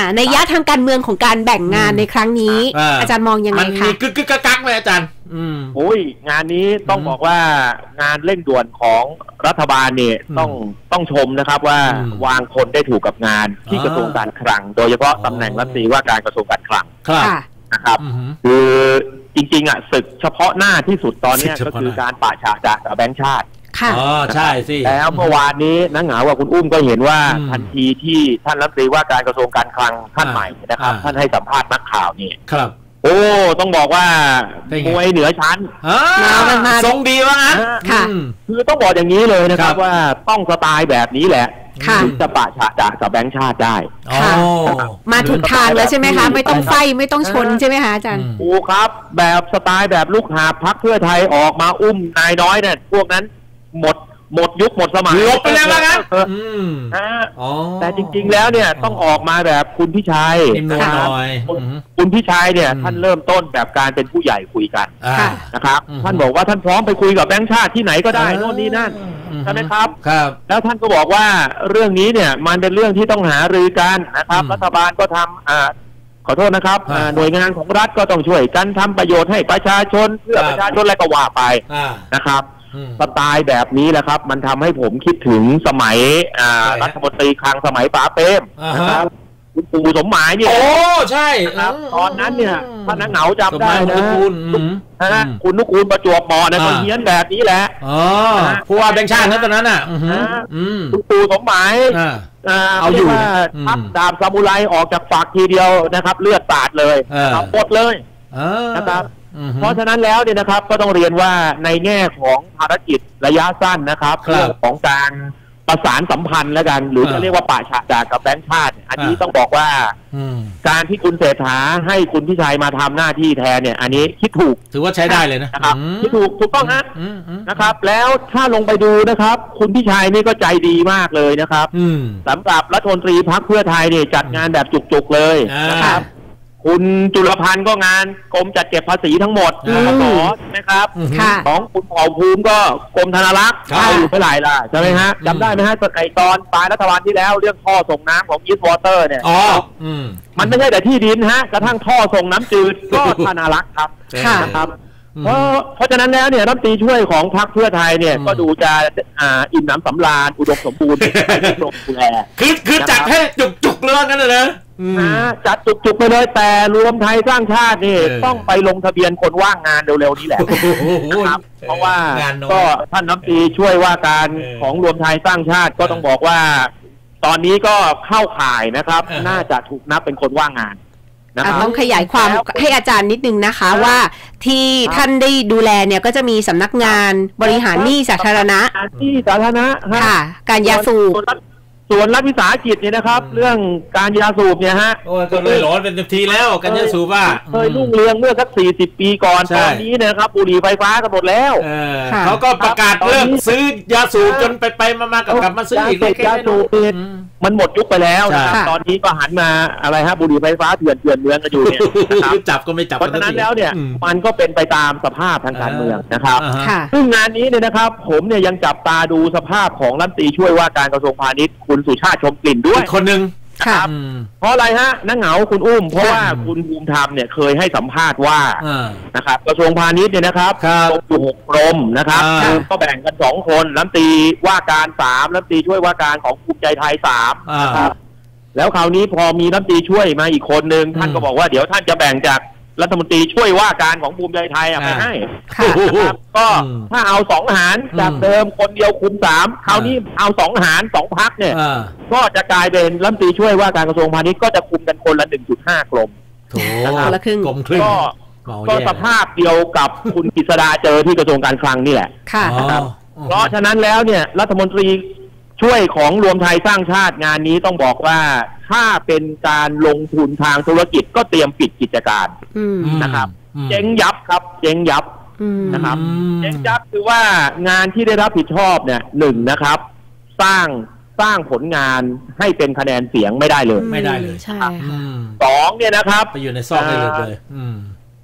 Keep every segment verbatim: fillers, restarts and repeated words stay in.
ในยะทางการเมืองของการแบ่งงานในครั้งนี้อาจารย์มองยังไงคะมันมีกึกกึกกักไหมอาจารย์โอ้ยงานนี้ต้องบอกว่างานเร่งด่วนของรัฐบาลเนี่ยต้องต้องชมนะครับว่าวางคนได้ถูกกับงานที่กระทรวงการคลังโดยเฉพาะตำแหน่งรัฐมนตรีว่าการกระทรวงการคลังนะครับคือจริงๆอ่ะศึกเฉพาะหน้าที่สุดตอนนี้ก็คือการปะฉะจากแบงก์ชาติอ๋อใช่สิแล้วเมื่อวานนี้นักเหงาว่าคุณอุ้มก็เห็นว่าทันทีที่ท่านรัฐมนตรีว่าการกระทรวงการคลังท่านใหม่นะครับท่านให้สัมภาษณ์นักข่าวนี่ครับโอ้ต้องบอกว่ามวยเหนือชั้นทรงดีว่างั้นค่ะคือต้องบอกอย่างนี้เลยนะครับว่าต้องสไตล์แบบนี้แหละถึงจะปะฉะจากกับแบงก์ชาติได้มาถูกทางแล้วใช่ไหมคะไม่ต้องไฟไม่ต้องชนใช่ไหมคะอาจารย์โอ้ครับแบบสไตล์แบบลูกหาบพรรคเพื่อไทยออกมาอุ้มนายน้อยเนี่ยพวกนั้นหมดหมดยุคหมดสมัยลบไปแล้วนะแต่จริงๆแล้วเนี่ยต้องออกมาแบบคุณพิชัยคุณพิชัยเนี่ยท่านเริ่มต้นแบบการเป็นผู้ใหญ่คุยกันนะครับท่านบอกว่าท่านพร้อมไปคุยกับแบงก์ชาติที่ไหนก็ได้โน่นนี่นั่นใช่ไหมครับแล้วท่านก็บอกว่าเรื่องนี้เนี่ยมันเป็นเรื่องที่ต้องหารือกันนะครับรัฐบาลก็ทำอ่าขอโทษนะครับหน่วยงานของรัฐก็ต้องช่วยกันทำประโยชน์ให้ประชาชนเพื่อประชาชนอะไรก็ว่าไปนะครับสไตล์แบบนี้แหละครับมันทำให้ผมคิดถึงสมัยรัฐมนตรีคลังสมัยป๋าเปรมนะครับคุณปู่สมหมายเนี่ยโอ้ใช่ครับตอนนั้นเนี่ยท่านนักเหงาจำได้นะนะคุณนุกูลประจวบเหมาะนะคนเฮี้ยนแบบนี้แหละผู้ว่าแบงค์ชาตินั้นตอนนั้นอ่ะคุณปู่สมหมายเอาอยู่ทับดาบซามูไรออกจากฝักทีเดียวนะครับเลือดสาดเลยหมดเลยนะครับเพราะฉะนั้นแล้วเนี่ยนะครับก็ต้องเรียนว่าในแง่ของภารกิจระยะสั้นนะครับเรื่องของการประสานสัมพันธ์แล้วกันหรือจะเรียกว่าปะฉะจากกับแบงก์ชาติอันนี้ต้องบอกว่าการที่คุณเศรษฐาให้คุณพิชัยมาทำหน้าที่แทนเนี่ยอันนี้คิดถูกถือว่าใช้ได้เลยนะครับคิดถูกถูกต้องนะนะครับแล้วถ้าลงไปดูนะครับคุณพิชัยนี่ก็ใจดีมากเลยนะครับสำหรับรัฐมนตรีพรรคเพื่อไทยเนี่ยจัดงานแบบจุกๆเลยนะครับคุณจุลพันธ์ก็งานกรมจัดเก็บภาษีทั้งหมดปปสใช่ไหมครับของคุณเผ่าภูมิก็กรมธนารักษ์เอาอยู่เท่าไหร่ล่ะใช่ไหมฮะจำได้ไหมฮะไอตอนปลายรัฐบาลที่แล้วเรื่องท่อส่งน้ำของอีสต์วอเตอร์เนี่ยมันไม่ใช่แต่ที่ดินฮะกระทั่งท่อส่งน้ำจืดก็ธนารักษ์ครับนะครับเพราะเพราะฉะนั้นแล้วเนี่ยรัฐมนตรีช่วยของพรรคเพื่อไทยเนี่ยก็ดูจะอ่าอิ่มน้ำสำราญอุดมสมบูรณ์ดูแลคือคือจัดให้จุกๆเลยงั้นเลยนะจัดจุกๆไปเลยแต่รวมไทยสร้างชาตินี่ต้องไปลงทะเบียนคนว่างงานเร็วๆนี้แหละนะครับเพราะว่าก็ท่านรัฐมนตรีช่วยว่าการของรวมไทยสร้างชาติก็ต้องบอกว่าตอนนี้ก็เข้าข่ายนะครับน่าจะถูกนับเป็นคนว่างงานต้องขยายความให้อาจารย์นิดนึงนะคะว่าที่ท่านได้ดูแลเนี่ยก็จะมีสำนักงานบริหารหนี้สาธารณะหนี้สาธารณะค่ะการยาสูบส่วนรัฐวิสาหกิจเนี่ยนะครับเรื่องการยาสูบเนี่ยฮะโอ้ก็เลยหลอนเป็นทีแล้วการยาสูบว่าเคยรุ่งเรืองเมื่อสักสี่สิบปีก่อนตอนนี้นะครับบุหรี่ไฟฟ้ากันหมดแล้วเขาก็ประกาศเลิกซื้อยาสูบจนไปไปมาๆกลับมาซื้ออีกยาสูบมันหมดยุคไปแล้วนะครับตอนนี้ก็หันมาอะไรฮะบุหรี่ไฟฟ้าเถื่อนเถื่อนเมืองกันอยู่เนี่ยจับก็ไม่จับเพราะฉะนั้นแล้วเนี่ยมันก็เป็นไปตามสภาพทางการเมืองนะครับซึ่งงานนี้เนี่ยนะครับผมเนี่ยยังจับตาดูสภาพของรัฐมนตรีช่วยว่าการกระทรวงพาณิชย์คุณสุชาติชมกลิ่นด้วยคนหนึ่งครับเพราะอะไรฮะนักเหงาคุณอุ้มเพราะว่าคุณภูมิธรรมเนี่ยเคยให้สัมภาษณ์ว่านะครับกระทรวงพาณิชย์เนี่ยนะครับอยู่หกกรมนะครับก็แบ่งกันสองคนรัฐมนตรีว่าการสามรัฐมนตรีช่วยว่าการของภูมิใจไทยสามนะครับแล้วคราวนี้พอมีรัฐมนตรีช่วยมาอีกคนนึงท่านก็บอกว่าเดี๋ยวท่านจะแบ่งจากรัฐมนตรีช่วยว่าการของภูมิใจไทยไปให้ก็ถ้าเอาสองหารจากเดิมคนเดียวคุมสามคราวนี้เอาสองหารสองพรรคเนี่ยก็จะกลายเป็นรัฐมนตรีช่วยว่าการกระทรวงพาณิชย์ก็จะคุมกันคนละ หนึ่งจุดห้า กรมคนละครึ่งก็ก็สภาพเดียวกับคุณกฤษดาเจอที่กระทรวงการคลังนี่แหละนะครับเพราะฉะนั้นแล้วเนี่ยรัฐมนตรีช่วยของรวมไทยสร้างชาติงานนี้ต้องบอกว่าถ้าเป็นการลงทุนทางธุรกิจก็เตรียมปิดกิจการนะครับเจ๊งยับครับเจ๊งยับนะครับเจ๊งยับคือว่างานที่ได้รับผิดชอบเนี่ยหนึ่งนะครับสร้างสร้างผลงานให้เป็นคะแนนเสียงไม่ได้เลยไม่ได้เลยใช่ค่ะสองเนี่ยนะครับไปอยู่ในซอกได้เลย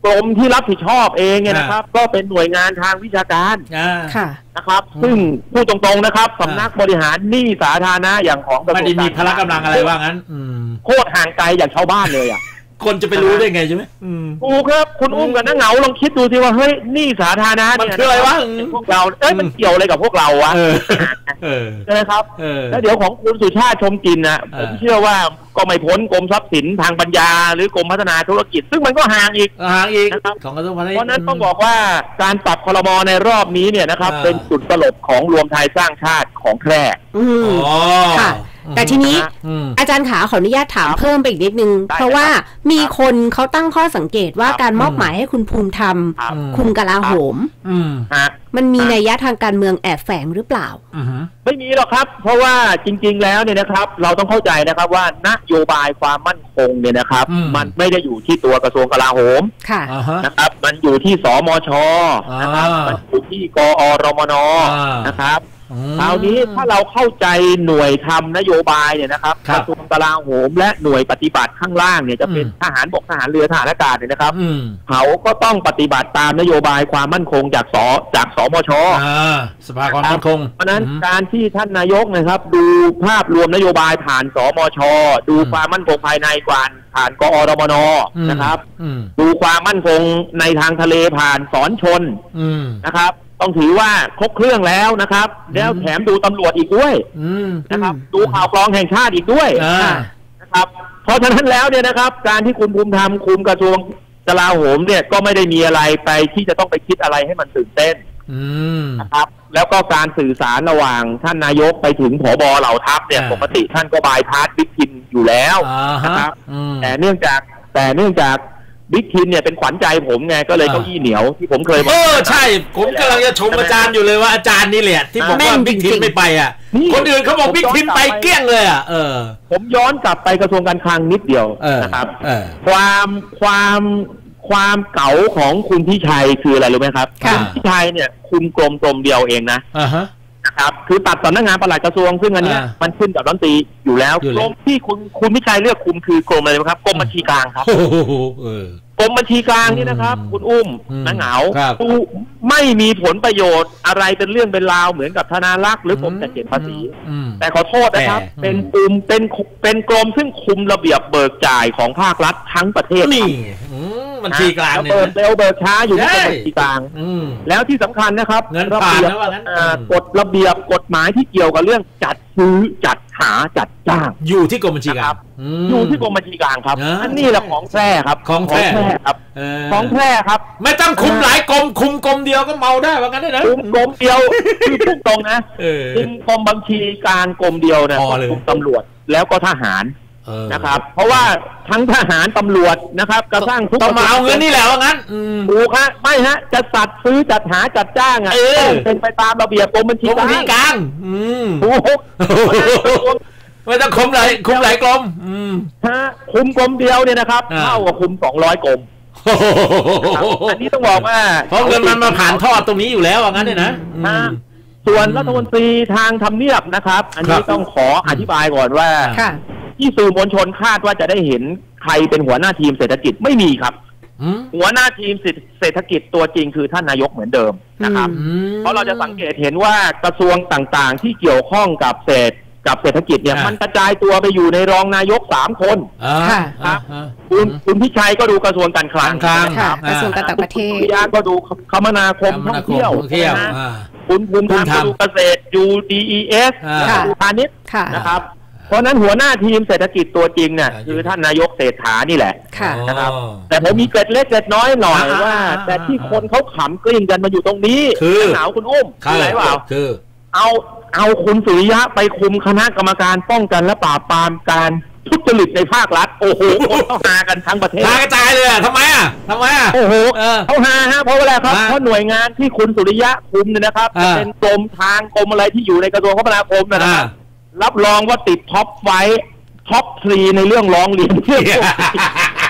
กรมที่รับผิดชอบเองเนี่ยนะครับก็เป็นหน่วยงานทางวิชาการค่ะนะครับซึ่งพูดตรงๆนะครับสำนักบริหารหนี้สาธารณะอย่างของกระทรวงไม่ได้มีพละกำลังอะไรว่างั้นโคตรห่างไกลอย่างชาวบ้านเลยอ่ะคนจะไปรู้ได้ไงใช่ไหมถูกครับคุณอุ้มกับน้าเหงาลองคิดดูสิว่าเฮ้ยหนี้สาธารณะมันคืออะไรวะพวกเราเอ้ยมันเกี่ยวอะไรกับพวกเราวะใช่ไหมครับแล้วเดี๋ยวของคุณสุชาติชมกลิ่นนะผมเชื่อว่าก็ไม่พ้นกรมทรัพย์สินทางปัญญาหรือกรมพัฒนาธุรกิจซึ่งมันก็ห่างอีกห่างอีกนะครับของกระทรวงพาณิชย์เพราะนั้นต้องบอกว่าการปรับครม.ในรอบนี้เนี่ยนะครับเป็นจุดสลบของรวมไทยสร้างชาติของแพร่ค่ะแต่ทีนี้อาจารย์ขาขออนุญาตถามเพิ่มไปอีกนิดนึงเพราะว่ามีคนเขาตั้งข้อสังเกตว่าการมอบหมายให้คุณภูมิธรรมคุมกลาโหมมันมีนัยยะทางการเมืองแอบแฝงหรือเปล่าไม่มีหรอกครับเพราะว่าจริงๆแล้วเนี่ยนะครับเราต้องเข้าใจนะครับว่านโยบายความมั่นคงเนี่ยนะครับมันไม่ได้อยู่ที่ตัวกระทรวงกลาโหมนะครับมันอยู่ที่สมช.นะครับมันอยู่ที่กอรมน.นะครับคราวนี้ถ้าเราเข้าใจหน่วยทำนโยบายเนี่ยนะครับกระทรวงกลาโหมและหน่วยปฏิบัติข้างล่างเนี่ยจะเป็นทหารบกทหารเรือทหารอากาศเนี่ยนะครับเขาก็ต้องปฏิบัติตามนโยบายความมั่นคงจากสจากสมช. สภาความมั่นคงเพราะนั้นการที่ท่านนายกนะครับดูภาพรวมนโยบายผ่านสมช.ดูความมั่นคงภายในก่อนผ่านกอรมน.นะครับดูความมั่นคงในทางทะเลผ่านสอนชนนะครับต้องถือว่าครบเครื่องแล้วนะครับแล้วแถมดูตำรวจอีกด้วยนะครับดูข่าวกรองแห่งชาติอีกด้วยนะครับเพราะฉะนั้นแล้วเนี่ยนะครับการที่คุณภูมิธรรมคุมกระทรวงกลาโหมเนี่ยก็ไม่ได้มีอะไรไปที่จะต้องไปคิดอะไรให้มันตื่นเต้นนะครับแล้วก็การสื่อสารระหว่างท่านนายกไปถึงผบ.เหล่าทัพเนี่ยปกติท่านก็บายพาสบิ๊กทินอยู่แล้วนะครับแต่เนื่องจากแต่เนื่องจากบิ๊กทินเนี่ยเป็นขวัญใจผมไงก็เลยเก้าอี้เหนียวที่ผมเคยบอกเออใช่ผมกำลังจะชมอาจารย์อยู่เลยว่าอาจารย์นี่แหละที่บอกว่าบิ๊กทินไม่ไปอ่ะคนอื่นเขาบอกบิ๊กทินไปเกลี้ยงเลยอ่ะเออผมย้อนกลับไปกระทรวงการคลังนิดเดียวนะครับความความความเก๋าของคุณพิชัยคืออะไรรู้ไหมครับคุณพิชัยเนี่ยคุมกรมกรมเดียวเองนะนะครับคือตัดสำนักงานปลัดกระทรวงซึ่งอันนี้มันขึ้นกับรัฐมนตรีอยู่แล้วกรมที่คุณคุณพิชัยเลือกคุมคือกรมอะไรครับกรมบัญชีกลางครับกรมบัญชีกลางนี่นะครับคุณอุ้มน้าเหงาไม่มีผลประโยชน์อะไรเป็นเรื่องเป็นราวเหมือนกับธนารักษ์หรือกรมจัดเก็บภาษีแต่ขอโทษนะครับเป็นกลุ่มเป็นเป็นกรมซึ่งคุมระเบียบเบิกจ่ายของภาครัฐทั้งประเทศนี่บัญชีกลางเนี่ยเปิดเร็วเบิกช้าอยู่ที่กรมบัญชีกลางแล้วที่สำคัญนะครับระเบียบกฎระเบียบกฎหมายที่เกี่ยวกับเรื่องจัดซื้อจัดหาจัดจ้างอยู่ที่กรมบัญชีกลางอยู่ที่กรมบัญชีกลางครับอันนี้แหละของแท้ครับของแท้ครับของแท้ครับไม่ต้องคุมหลายกรมคุมกรมเดียวก็เมาได้ว่างั้นได้นะคุมกรมเดียวคือพูดตรงนะคุมกรมบัญชีกลางกรมเดียวนะคุมตำรวจแล้วก็ทหารนะครับเพราะว่าทั้งทหารตำรวจนะครับกระทั่งทุกต้องมาเอาเงินนี่แหละว่างั้นถูกฮะไม่ฮะจะจัดซื้อจัดหาจัดจ้างอ่ะเป็นไปตามระเบียบกรมบัญชีกลางถูกไม่ต้องคุมหลายคุมหลายกรมฮะคุมกรมเดียวเนี่ยนะครับเท่ากับคุมสองร้อยกรมอันนี้ต้องบอกว่าเพราะเงินมันมาผ่านทอดตรงนี้อยู่แล้วว่างั้นเนี่ยนะส่วนรัฐมนตรีทางทำเนียบนะครับอันนี้ต้องขออธิบายก่อนว่าที่สื่อมวลชนคาดว่าจะได้เห็นใครเป็นหัวหน้าทีมเศรษฐกิจไม่มีครับหัวหน้าทีมเศรษฐกิจตัวจริงคือท่านนายกเหมือนเดิมนะครับเพราะเราจะสังเกตเห็นว่ากระทรวงต่างๆที่เกี่ยวข้องกับเศรษฐกับเศรษฐกิจเนี่ยมันกระจายตัวไปอยู่ในรองนายกสามคนครับคุณคุณพิชัยก็ดูกระทรวงการคลังครับกระทรวงการต่างประเทศคุณยาก็ดูคมนาคมท่องเที่ยวคุณภูมิธรรมก็ดูเกษตรยู ดี อี เอส ดูพาณิชย์นะครับเพราะนั้นหัวหน้าทีมเศรษฐกิจตัวจริงเนี่ยคือท่านนายกเศรษฐานี่แหละนะครับแต่ผมมีเกร็ดเล็กเกร็ดน้อยหน่อยว่าแต่ที่คนเขาขำกลิ้งกันมาอยู่ตรงนี้คือหนาวคุณอุ้มคืออะไรเปล่าคือเอาเอาคุณสุริยะไปคุมคณะกรรมการป้องกันและปราบปรามการทุจริตในภาครัฐโอ้โหเขาหากันทั้งประเทศหากระจายเลยทำไมอ่ะทำไมอ่ะโอ้โหเขาหาฮะเพราะอะไรครับเพราะหน่วยงานที่คุณสุริยะคุมเนี่ยนะครับจะเป็นกรมทางกรมอะไรที่อยู่ในกระทรวงคมนาคมนะครับรับรองว่าติดท็อปไฟท็อปทรีในเรื่องร้องเรียนเรื่อง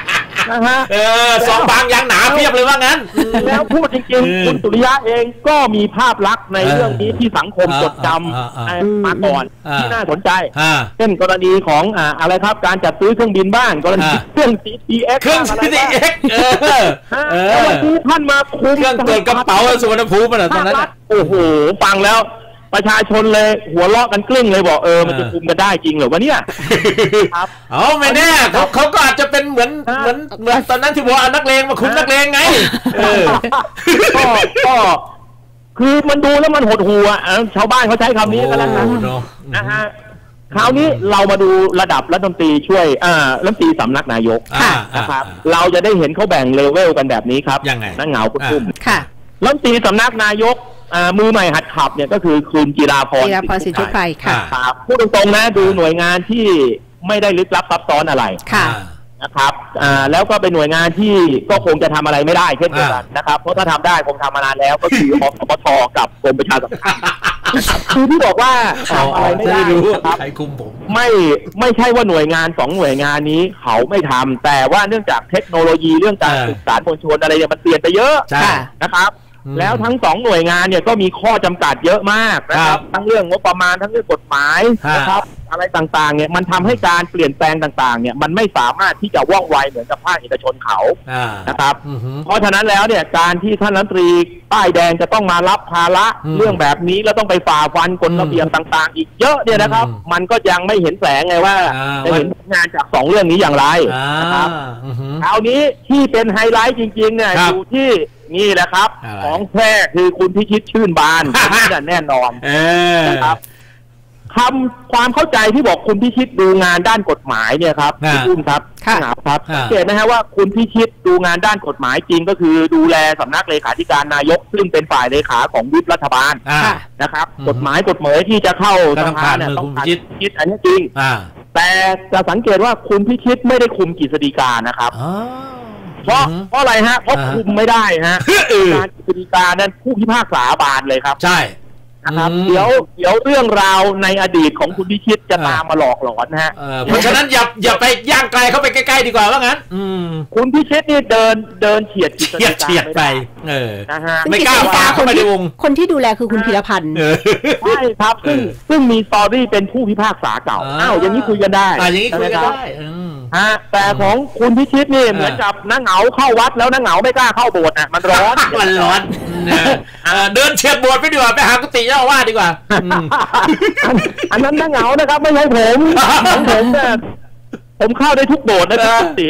นะฮะเออสองบางยางหนาเพียบเลยว่างั้นแล้วพูดจริงๆคุณสุริยะเองก็มีภาพลักษณ์ในเรื่องนี้ที่สังคมจดจำมาก่อนที่น่าสนใจเช่นกรณีของอะไรครับการจัดซื้อเครื่องบินบ้างกรณีเครื่อง ซี ที เอ็กซ์เครื่อง ซี ที เอ็กซ์ เออเออท่านมาคุมเครื่องเปิดกระเป๋าสุวรรณภูมิมาตอนนั้นโอ้โหฟังแล้วประชาชนเลยหัวเราะกันกลิ้งเลยบอกเออมันจะคุมกันได้จริงเหรอวะเนี่ยครับอ๋อไม่แน่เขาเขาก็อาจจะเป็นเหมือนเหมือนเหมือนตอนนั้นที่บอกเอานักเลงมาคุมนักเลงไงก็ก็คือมันดูแล้วมันหดหู่อ่ะชาวบ้านเขาใช้คำนี้กันแล้วนะนะฮะคราวนี้เรามาดูระดับรัฐมนตรีช่วยอ่ารัฐมนตรีสำนักนายกนะครับเราจะได้เห็นเขาแบ่งเลเวลกันแบบนี้ครับนั่งเหงาคุณตุ้มรัฐมนตรีสำนักนายกมือใหม่หัดขับเนี่ยก็คือคุณจิราพรจิราพรสิทธิไพรค่ะพูดตรงๆนะดูหน่วยงานที่ไม่ได้ลึกลับซับซ้อนอะไรนะครับแล้วก็เป็นหน่วยงานที่ก็คงจะทำอะไรไม่ได้เช่นเดียวกันนะครับเพราะถ้าทำได้คงทำมานานแล้วก็คืออสมทกับกรมประชาสัมพันธ์คือที่บอกว่าทำอะไรไม่ได้นะครับไม่ไม่ใช่ว่าหน่วยงานสองหน่วยงานนี้เขาไม่ทำแต่ว่าเนื่องจากเทคโนโลยีเรื่องการสื่อสารมวลชนอะไรเนี่ยมันเปลี่ยนไปเยอะนะครับแล้วทั้งสองหน่วยงานเนี่ยก็มีข้อจำกัดเยอะมากนะครับทั้งเรื่องงบประมาณทั้งเรื่องกฎหมายนะครับอะไรต่างๆเนี่ยมันทำให้การเปลี่ยนแปลงต่างๆเนี่ยมันไม่สามารถที่จะว่องไวเหมือนกับภาคเอกชนเขานะครับเพราะฉะนั้นแล้วเนี่ยการที่ท่านรัฐมนตรีป้ายแดงจะต้องมารับภาระเรื่องแบบนี้แล้วต้องไปฝ่าฟันกฎระเบียบต่างๆอีกเยอะเนี่ยนะครับมันก็ยังไม่เห็นแสงไงว่าจะเห็นงานจากสองเรื่องนี้อย่างไรนะครับคราวนี้ที่เป็นไฮไลท์จริงๆเนี่ยอยู่ที่นี่แหละครับของแท้คือคุณพิชิตชื่นบานนี่แน่นอนนะครับคำความเข้าใจที่บอกคุณพิชิตดูงานด้านกฎหมายเนี่ยครับคุณอุ้มครับครับสังเกตนะฮะว่าคุณพิชิตดูงานด้านกฎหมายจริงก็คือดูแลสำนักเลขาธิการนายกซึ่งเป็นฝ่ายเลขาของวิปรัฐบาลนะครับกฎหมายกฎหมายที่จะเข้าสภาเนี่ยต้องผ่านพิชิตอันนี้จริงแต่จะสังเกตว่าคุณพิชิตไม่ได้คุมกฤษฎีกานะครับเพราะเพราะอะไรฮะเพราะคุมไม่ได้ฮะการกฤษฎีกานั้นผู้พิพากษาบานเลยครับใช่นะครับเดี๋ยวเดี๋ยวเรื่องราวในอดีตของคุณพิชิตจะตามมาหลอกหลอนนะฮะเพราะฉะนั้นอย่าอย่าไปย่างไกลเข้าไปใกล้ๆดีกว่าว่างั้นคุณพิชิตนี่เดินเดินเฉียดกฤษฎีกาเฉียดไปเออนะฮะไม่กล้าฟ้าเข้าไปในวงคนที่ดูแลคือคุณพีรพันธ์ใช่ครับซึ่งซึ่งมีสตอรี่เป็นผู้พิพากษาเก่าอ้าวอย่างนี้คุยกันได้อย่างนี้คุยกันได้ฮะแต่ของคุณพิชิตนี่เหมือนกับนั่งเหงาเข้าวัดแล้วนั่งเหงาไม่กล้าเข้าโบสถ์อ่ะมันร้อนมันร้อนเดินเฉียดโบสถ์ไปดีกว่าไปหากุฏิเจ้าอาวาสดีกว่าอันนั้นนั่งเหงานะครับไม่ใช่ผมของผมเนี่ยผมเข้าได้ทุกโบสถ์นะกุฏิ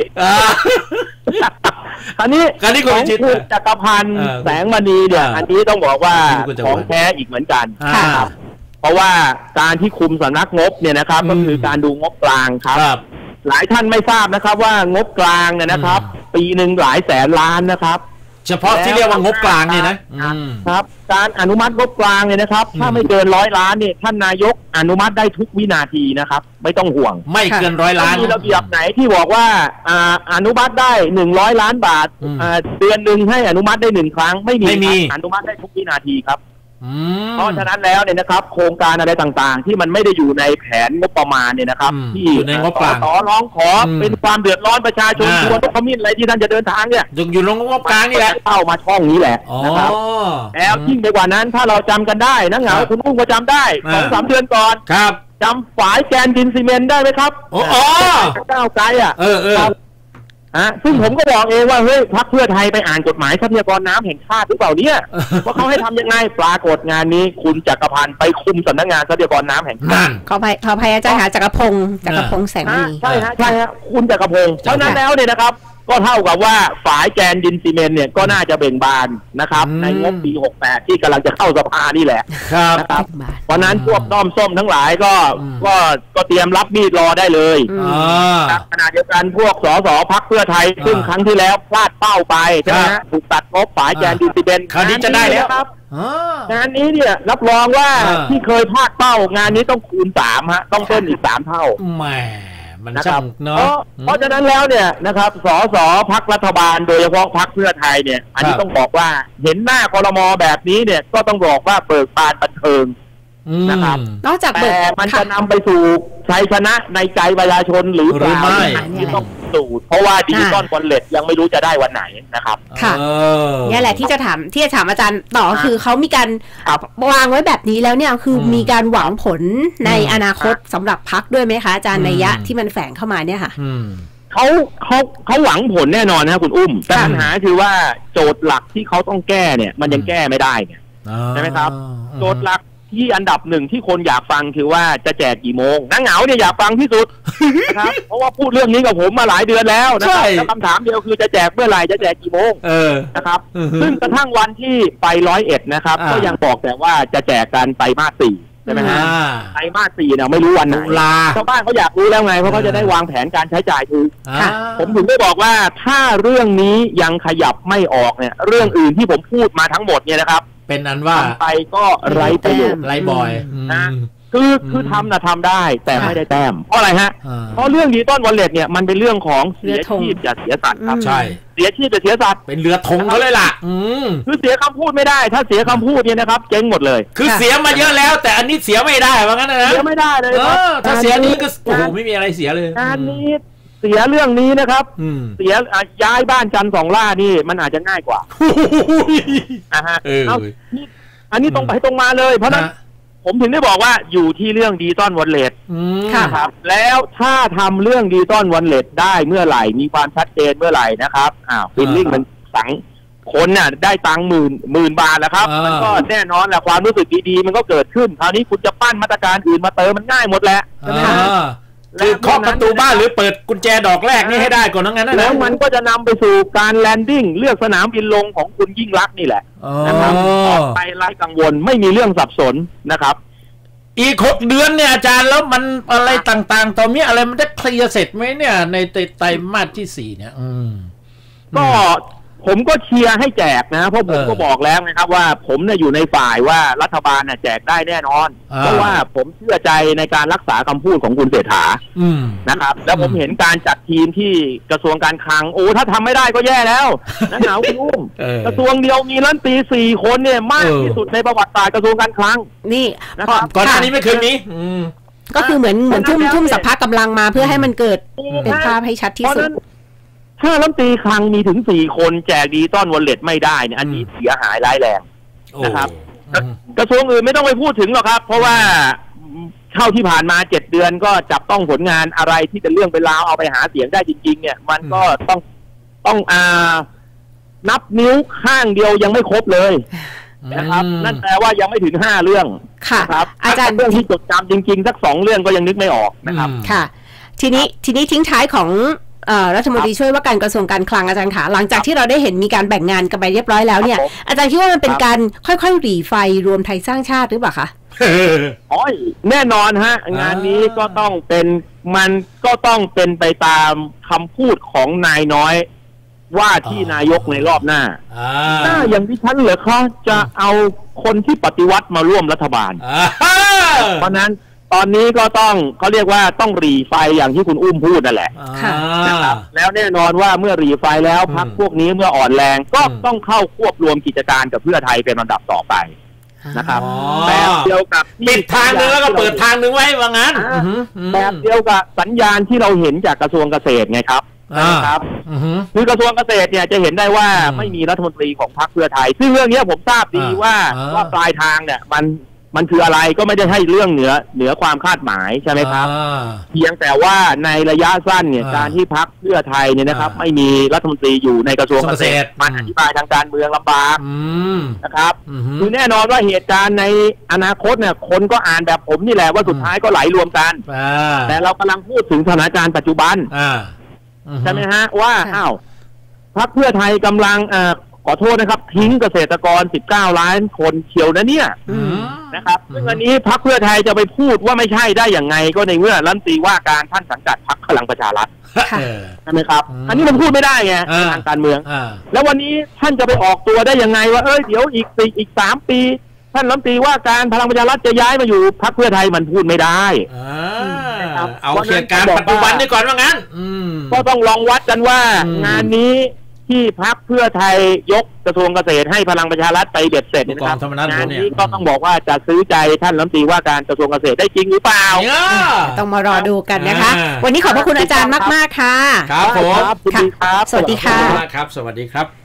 อันนี้ของคุณจักรพันธ์แสงมณีเนี่ยอันนี้ต้องบอกว่าของแท้อีกเหมือนกันครับเพราะว่าการที่คุมสำนักงบเนี่ยนะครับก็คือการดูงบกลางครับหลายท่านไม่ทราบนะครับว่างบกลางเนี่ยนะครับปีหนึ่งหลายแสนล้านนะครับเฉพาะที่เรียกว่างบกลางเนี่ยนะครับการอนุมัติงบกลางเนี่ยนะครับถ้าไม่เกินร้อยล้านเนี่ยท่านนายกอนุมัติได้ทุกวินาทีนะครับไม่ต้องห่วงไม่เกินร้อยล้านมีระเบียบไหนที่บอกว่าอนุมัติได้หนึ่งร้อยล้านบาทเดือนหนึ่งให้อนุมัติได้หนึ่งครั้งไม่มีอนุมัติได้ทุกวินาทีครับเพราะฉะนั้นแล้วเนี่ยนะครับโครงการอะไรต่างๆที่มันไม่ได้อยู่ในแผนงบประมาณเนี่ยนะครับที่อยู่ในงบกลางขอร้องขอเป็นความเดือดร้อนประชาชนชวนทุกขมิ้นอะไรที่ท่านจะเดินทางเนี่ยอยู่ในงบกลางนี่แหละเข้ามาช่องนี้แหละนะครับแล้วยิ่งไปกว่านั้นถ้าเราจำกันได้นักเหงาคุณอุ้งก็จำได้สองสามเดือนก่อนครับจำฝายแกนดินซีเมนต์ได้ไหมครับอ๋อก้าวไกลอ่ะเออเอออ่ะซึ่งผมก็บอกเองว่าเฮ้ยพรรคเพื่อไทยไปอ่านกฎหมายทรัพยากรน้ำแห่งชาติหรือเปล่าเนี่ยว่าเขาให้ทำยังไงปรากฏงานนี้คุณจักรพันธ์ไปคุมสำนักงานทรัพยากรน้ำแห่งชาติขอภัยขอภัยอาจารย์หาจักรพงศ์จักรพงศ์แสงมีใช่ฮะใช่ฮะคุณจักรพงศ์เพราะนั้นแล้วเนี่ยนะครับก็เท่ากับว่าฝายแกนดินซีเมนต์เนี่ยก็น่าจะเบ่งบานนะครับในงบปีหกสิบแปดที่กำลังจะเข้าสภานี่แหละนะครับเพราะนั้นพวกด้อมส้มทั้งหลายก็ก็ก็เตรียมรับมีดรอได้เลยขณะเดียวกันพวกสสพรรคเพื่อไทยซึ่งครั้งที่แล้วพลาดเป้าไปใช่ไหมฮะถูกตัดงบฝายแกนดินซีเมนต์คราวนี้จะได้แล้วครับงานนี้เนี่ยรับรองว่าที่เคยพลาดเป้างานนี้ต้องคูณสามฮะต้องเพิ่มอีกสามเท่าแหมมันช่างเนาะเพราะฉะนั้นแล้วเนี่ยนะครับสสพรรครัฐบาลโดยเฉพาะพรรคเพื่อไทยเนี่ยอันนี้ต้องบอกว่าเห็นหน้าครม.แบบนี้เนี่ยก็ต้องบอกว่าเปิดบานบันเทิงนะครับนอกจากแต่มันจะนำไปสู่ชัยชนะในใจประชาชนหรือเปล่าที่ต้องสู่เพราะว่าดิจิตอลวอลเล็ตยังไม่รู้จะได้วันไหนนะครับค่ะนี่แหละที่จะถามที่จะถามอาจารย์ต่อคือเขามีการวางไว้แบบนี้แล้วเนี่ยคือมีการหวังผลในอนาคตสำหรับพรรคด้วยไหมคะอาจารย์นัยยะที่มันแฝงเข้ามาเนี่ยค่ะเขาเขาเขาหวังผลแน่นอนนะคุณอุ้มแต่ปัญหาคือว่าโจทย์หลักที่เขาต้องแก้เนี่ยมันยังแก้ไม่ได้เนี่ยใช่ไหมครับโจทย์หลักที่อันดับหนึ่งที่คนอยากฟังคือว่าจะแจกกี่โมงนักเหงาเนี่ยอยากฟังที่สุดนะครับเพราะว่าพูดเรื่องนี้กับผมมาหลายเดือนแล้วนะครับแล้วคำถามเดียวคือจะแจกเมื่อไหร่จะแจกกี่โมงนะครับซึ่งกระทั่งวันที่ไปร้อยเอ็ดนะครับก็ยังบอกแต่ว่าจะแจกกันไตรมาสสี่ใช่ไหมฮะไตรมาสสี่เนี่ยไม่รู้วันไหนชาวบ้านเขาอยากรู้แล้วไงเพราะเขาจะได้วางแผนการใช้จ่ายคือผมถึงได้บอกว่าถ้าเรื่องนี้ยังขยับไม่ออกเนี่ยเรื่องอื่นที่ผมพูดมาทั้งหมดเนี่ยนะครับเป็นอันว่าไปก็ไร้ประโยชน์ไร้บอยนะคือคือทำนะทำได้แต่ไม่ได้แต้มเพราะอะไรฮะเพราะเรื่องดิจิตอลวอลเล็ตเนี่ยมันเป็นเรื่องของเสียชีพจะเสียสัตว์ครับใช่เสียชีพจะเสียสัตว์เป็นเรือธงเขาเลยล่ะคือเสียคำพูดไม่ได้ถ้าเสียคำพูดเนี่ยนะครับเจ๊งหมดเลยคือเสียมาเยอะแล้วแต่อันนี้เสียไม่ได้ว่างั้นนะเสียไม่ได้เลยถ้าเสียนี้ก็โอ้โหไม่มีอะไรเสียเลยอันนี้เสียเรื่องนี้นะครับเสียย้ายบ้านจันทร์สองล่านี่มันอาจจะง่ายกว่าอ่ะฮะเอาอันนี้ตรงไปตรงมาเลยเพราะนั้นผมถึงได้บอกว่าอยู่ที่เรื่องดิจิตอลวอลเล็ตครับแล้วถ้าทำเรื่องดิจิตอลวอลเล็ตได้เมื่อไหร่มีความชัดเจนเมื่อไหร่นะครับอ้าวฟิลลิ่งมันสังคนน่ะได้ตังค์หมื่นหมื่นบาทแล้วครับมันก็แน่นอนแหละความรู้สึกดีๆมันก็เกิดขึ้นคราวนี้คุณจะปั้นมาตรการอื่นมาเติมมันง่ายหมดแหละใช่ไหมครับคือเคาะประตูบ้านหรือเปิดกุญแจดอกแรกนี่ให้ได้ก่อนงั้นนะแล้วมันก็จะนำไปสู่การแลนดิ้งเลือกสนามบินลงของคุณยิ่งลักษณ์นี่แหละนะครับออกไปไร้กังวลไม่มีเรื่องสับสนนะครับอีกหกเดือนเนี่ยอาจารย์แล้วมันอะไรต่างๆตอนนี้อะไรมันจะเคลียร์เสร็จไหมเนี่ยในไตรมาสที่สี่เนี่ยก็ผมก็เชียร์ให้แจกนะเพราะผมก็บอกแล้วนะครับว่าผมเนี่ยอยู่ในฝ่ายว่ารัฐบาลเนี่ยแจกได้แน่นอนเพราะว่าผมเชื่อใจในการรักษาคำพูดของคุณเศรษฐานะครับแล้วผมเห็นการจัดทีมที่กระทรวงการคลังโอ้ถ้าทำไม่ได้ก็แย่แล้วนะหนาวคุณอุ้มกระทรวงเดียวมีรัฐมนตรีสี่คนเนี่ยมากที่สุดในประวัติศาสตร์กระทรวงการคลังนี่นะครับก่อนหน้านี้ไม่เคยมีก็คือเหมือนเหมือนทุ่มทุ่มสัพพะกำลังมาเพื่อให้มันเกิดเป็นภาพให้ชัดที่สุดถ้ารัฐมนตรีคลังมีถึงสี่คนแจกดิจิตอลวอลเล็ตไม่ได้เนี่ยอันนี้เสียหายร้ายแรงนะครับกระทรวงอื่นไม่ต้องไปพูดถึงหรอกครับเพราะว่าเท่าที่ผ่านมาเจ็ดเดือนก็จับต้องผลงานอะไรที่เป็นเรื่องเป็นราวเอาไปหาเสียงได้จริงๆเนี่ยมันก็ต้องต้องอ่านับนิ้วข้างเดียวยังไม่ครบเลยนะครับนั่นแปลว่ายังไม่ถึงห้าเรื่องครับอาจารย์เรื่องที่จดจำจริงๆสักสองเรื่องก็ยังนึกไม่ออกนะครับค่ะทีนี้ทีนี้ทิ้งท้ายของรัฐมนตรีช่วยว่าการกระทรวงการคลังอาจารย์ขาหลังจากที่เราได้เห็นมีการแบ่งงานกันไปเรียบร้อยแล้วเนี่ยอาจารย์คิดว่ามันเป็นการค่อยๆหรี่ไฟรวมไทยสร้างชาติหรือเปล่าคะอ๋อแน่นอนฮะงานนี้ก็ต้องเป็นมันก็ต้องเป็นไปตามคำพูดของนายน้อยว่าที่นายกในรอบหน้าหน้าอย่างที่ฉันเหรอคะจะเอาคนที่ปฏิวัติมาร่วมรัฐบาลเพราะนั้นตอนนี้ก็ต้องเขาเรียกว่าต้องหรี่ไฟอย่างที่คุณอุ้มพูดนั่นแหละนะครับแล้วแน่นอนว่าเมื่อหรี่ไฟแล้วพรรคพวกนี้เมื่ออ่อนแรงก็ต้องเข้าควบรวมกิจการกับเพื่อไทยเป็นลำดับต่อไปนะครับแบบเดียวกับปิดทางนึงแล้วก็เปิดทางนึงไว้ว่างั้นแบบเดียวกับสัญญาณที่เราเห็นจากกระทรวงเกษตรไงครับนะครับคือกระทรวงเกษตรเนี่ยจะเห็นได้ว่าไม่มีรัฐมนตรีของพรรคเพื่อไทยซึ่งเรื่องนี้ผมทราบดีว่าว่าปลายทางเนี่ยมันมันคืออะไรก็ไม่ได้ให้เรื่องเหนือเหนือความคาดหมายใช่ไหมครับเพียงแต่ว่าในระยะสั้นเนี่ยการที่พรรคเพื่อไทยเนี่ยนะครับไม่มีรัฐมนตรีอยู่ในกระทรวงเกษตรมันอธิบายทางการเมืองลำบากนะครับคือแน่นอนว่าเหตุการณ์ในอนาคตเนี่ยคนก็อ่านแบบผมนี่แหละว่าสุดท้ายก็ไหลรวมกันแต่เรากำลังพูดถึงสถานการณ์ปัจจุบันใช่ไหมฮะว่าอ้าวพรรคเพื่อไทยกำลังเอ่อขอโทษนะครับทิ้งเกษตรกรสิบเก้าล้านคนเชียวนะเนี่ยนะครับซึ่งอันนี้พรรคเพื่อไทยจะไปพูดว่าไม่ใช่ได้อย่างไงก็ในเมื่อรัฐมนตรีว่าการท่านสังกัดพรรคพลังประชารัฐใช่ไหมครับอันนี้มันพูดไม่ได้ไงทางการเมืองแล้ววันนี้ท่านจะไปออกตัวได้ยังไงว่าเอ้ยเดี๋ยวอีกสี่อีกสามปีท่านรัฐมนตรีว่าการพลังประชารัฐจะย้ายมาอยู่พรรคเพื่อไทยมันพูดไม่ได้เอาเหตุการณ์ปัจจุบันนี่ก่อนว่างั้นก็ต้องลองวัดกันว่างานนี้ที่พรรคเพื่อไทยยกกระทรวงเกษตรให้พลังประชารัฐไปเบ็ดเสร็จนะครับงานนี้ก็ต้องบอกว่าจะซื้อใจท่านรัฐมนตรีว่าการกระทรวงเกษตรได้จริงหรือเปล่าต้องมารอดูกันนะคะวันนี้ขอบพระคุณอาจารย์มากๆค่ะครับผมสวัสดีค่ะสวัสดีครับสวัสดีครับ